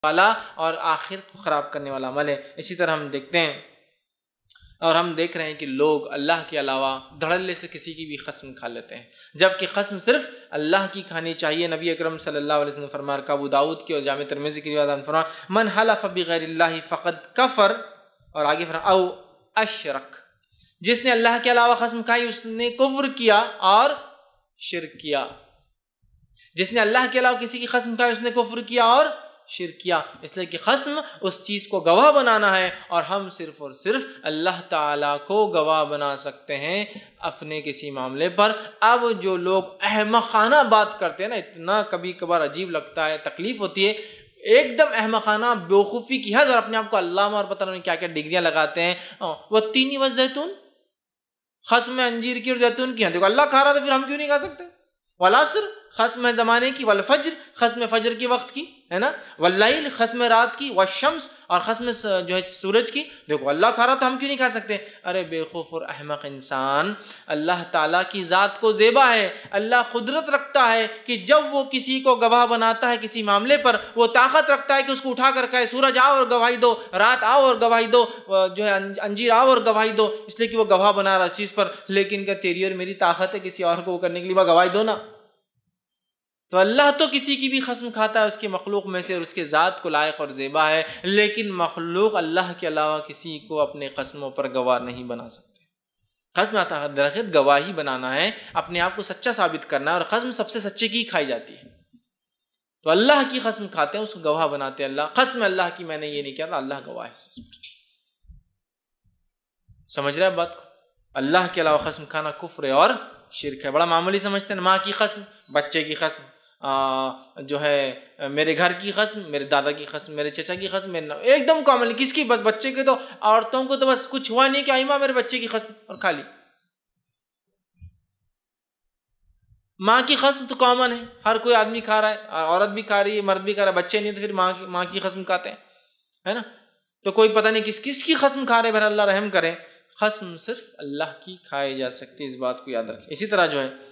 والا اور آخرت کو خراب کرنے والا عمل ہے۔ اسی طرح ہم دیکھتے ہیں اور ہم دیکھ رہے ہیں کہ لوگ اللہ کے علاوہ دھڑلے سے کسی کی بھی قسم کھا لیتے ہیں، جبکہ قسم صرف اللہ کی کھانی چاہیے۔ نبی اکرم صلی اللہ علیہ وسلم نے فرمایا، ابو داؤد کی اور جامع ترمذی کی روایت فرمایا، من حلف بغیر اللہ فقد کفر، اور آگے فرمایا او اشرک، جس نے اللہ کے علاوہ قسم کھائی اس نے کفر کیا اور شرک کیا۔ جس نے اللہ کے علاوہ کسی کی قسم کھائی اس نے کفر کیا اور شرک کیا، اس لیے کہ قسم اس چیز کو گواہ بنانا ہے، اور ہم صرف اور صرف اللہ تعالیٰ کو گواہ بنا سکتے ہیں اپنے کسی معاملے پر۔ اب جو لوگ احمقانہ بات کرتے ہیں نا، اتنا کبھی کبھار عجیب لگتا ہے، تکلیف ہوتی ہے، ایک دم احمقانہ بیوقوفی کی حد، اور اپنے آپ کو علامہ اور پتہ نہیں کیا کیا ڈگریاں لگاتے ہیں۔ وہ تینی و زیتون، قسم انجیر کی اور زیتون کی، دیکھو اللہ کھا رہا تھا پھر ہم کیوں نہیں کھا سکتے؟ والعصر، قسم ہے زمانے کی، والفجر، قسم فجر کی وقت کی، ہے نا، واللیل، قسم رات کی، والشمس، اور قسم جو ہے سورج کی، دیکھو اللہ کھا رہا تو ہم کیوں نہیں کھا سکتے؟ ارے بے خوف اور احمق انسان، اللہ تعالیٰ کی ذات کو زیبا ہے، اللہ قدرت رکھتا ہے کہ جب وہ کسی کو گواہ بناتا ہے کسی معاملے پر، وہ طاقت رکھتا ہے کہ اس کو اٹھا کر کہے سورج آؤ اور گواہی دو، رات آؤ اور گواہی دو، جو ہے انجیر آؤ اور گواہی دو، اس لیے کہ وہ گواہ بنا رہا اس چیز پر۔ لیکن کہ تیری اور میری طاقت ہے کسی اور کو کرنے کے لیے، وہ گواہی دو نا۔ تو اللہ تو کسی کی بھی قسم کھاتا ہے اس کے مخلوق میں سے، اور اس کے ذات کو لائق اور زیبا ہے، لیکن مخلوق اللہ کے علاوہ کسی کو اپنے قسموں پر گواہ نہیں بنا سکتے۔ قسم درخت گواہی بنانا ہے، اپنے آپ کو سچا ثابت کرنا ہے، اور قسم سب سے سچے کی کھائی جاتی ہے۔ تو اللہ کی قسم کھاتے ہیں، اس کو گواہ بناتے ہیں، اللہ قسم اللہ کی میں نے یہ نہیں کیا تھا، اللہ گواہ ہے اس پر۔ سمجھ رہے ہیں بات کو؟ اللہ کے علاوہ قسم کھانا کفر ہے اور شرک ہے، بڑا معمولی سمجھتے ہیں، ماں کی قسم، بچے کی قسم، جو ہے میرے گھر کی قسم، میرے دادا کی قسم، میرے چچا کی قسم، ایک دم کامن، کس کی؟ بس بچے کے، تو عورتوں کو تو بس کچھ ہوا نہیں کہ ماں میرے بچے کی قسم، اور کھا لی۔ ماں کی قسم تو کامن ہے، ہر کوئی آدمی کھا رہا ہے، عورت بھی کھا رہی ہے، مرد بھی کھا رہا ہے، بچے نہیں تو پھر ماں کی قسم کھاتے ہیں، ہے نا۔ تو کوئی پتہ نہیں کس کی قسم کھا رہے، بہر اللہ رحم کرے۔ قسم صرف اللہ کی کھائی جا سکتی ہے، اس بات کو یاد رکھیں۔ اسی طرح جو ہے